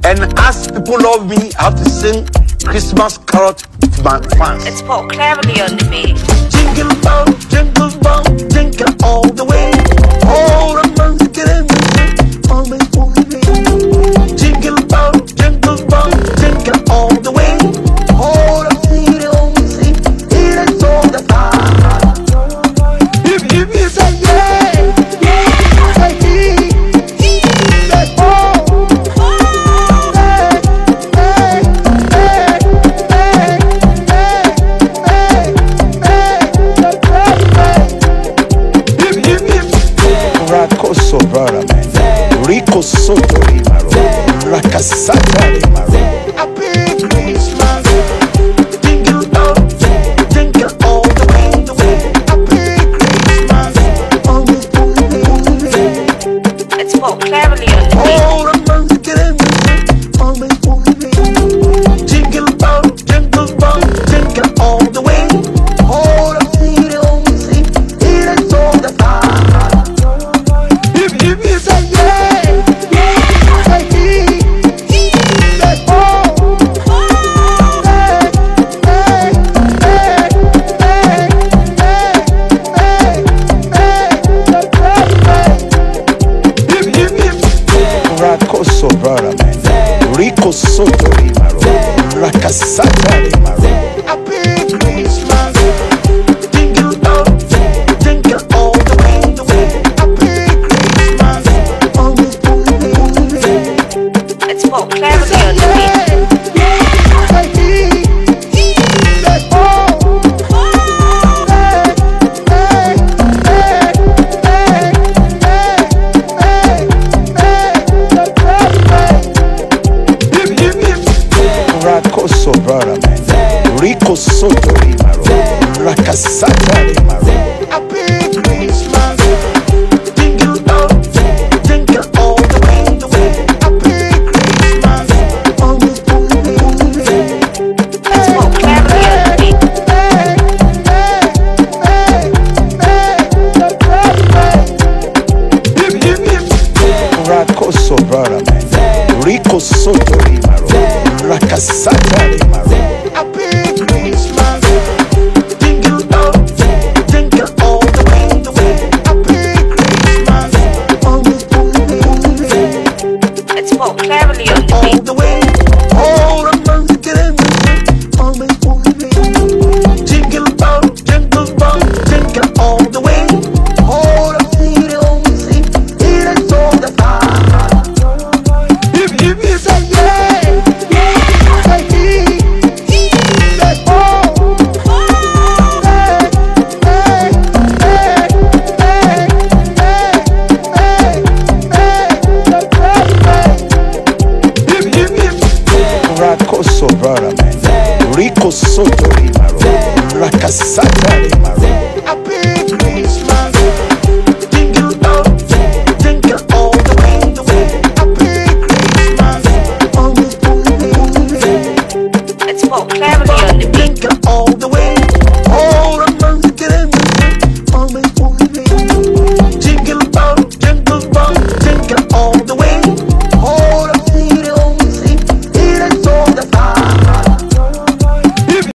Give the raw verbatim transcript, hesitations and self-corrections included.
And as people love me, I have to sing Christmas carol to my fans. It's Paul Cleverly on the beat. Jingle bell, jingle bell, jingle all the way. All the months get in the always for me. Jingle bell, jingle bell, jingle all the way. All the city always see, it is all the time. If, if you say yeah, yeah, say he, he, say oh. Brother man, Rico Soto Rimaro, Rakasata Rimaro. Happy Christmas, jingle bell, jingle all the way, the way. Happy Christmas, always on the way. It's Paul Cleverly on the beat. All the months get in the always on the way. Jingle bell, jingle bell, jingle all the way. All the city always see, it is all the time. If you say yeah, yeah, say he, he, say oh, hey, hey, hey, hey, hey, hey, hey, if, if, if Rakoso brother man, Rico Soto Rimaro, Rakasata Rimaro. Happy Christmas, jingle bell, jingle all the way, the way. It's Paul Cleverly on the beat. Say he, he, say oh, hey, hey, hey, hey, hey, hey, hey, if, if, if Rakoso brother man, Rico Soto Rimaro, Rakasata Rimaro. Happy Christmas, jingle bell, jingle all the way, the way. Happy Christmas, always on the way. It's Paul Cleverly on the beat. Hey, hey, hey, hey, hey, if, if, if Rakoso brother man, Rico Soto Rimaro, Rakasata Rimaro. Happy Christmas, jingle bell, jingle all the way, the way. Happy Christmas, always on the way. It's Paul Cleverly on the All beat. the way.